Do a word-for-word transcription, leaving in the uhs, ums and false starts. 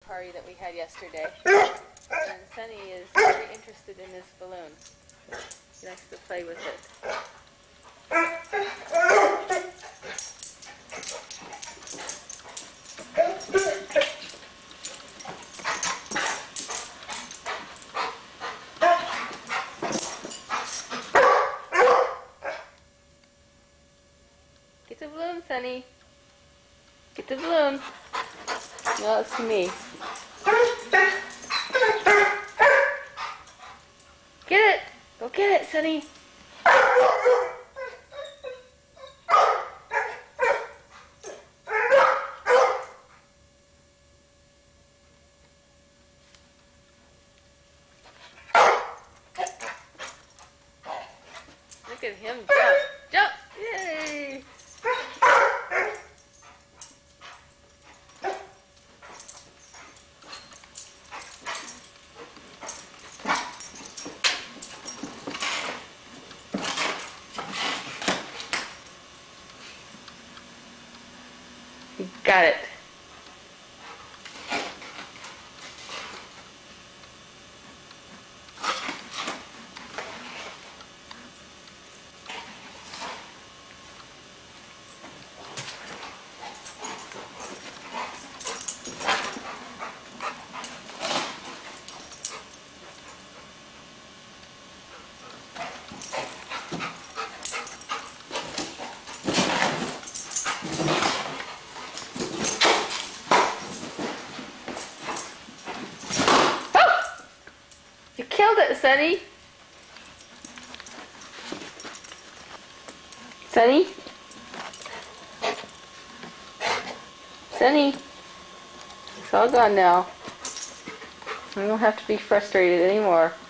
party that we had yesterday. And Sunny is very interested in this balloon. He likes to play with it. Get the balloon, Sunny. Get the balloon. No, it's to me. Get it! Go get it, Sunny! Look at him jump! Jump! Yay! You got it. You killed it, Sunny. Sunny? Sunny? It's all gone now. You don't have to be frustrated anymore.